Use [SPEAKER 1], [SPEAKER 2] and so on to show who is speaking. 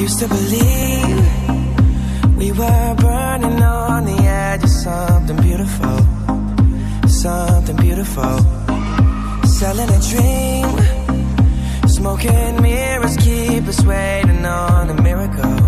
[SPEAKER 1] used to believe we were burning on the edge of something beautiful, something beautiful. Selling a dream, smoking mirrors keep us waiting on a miracle,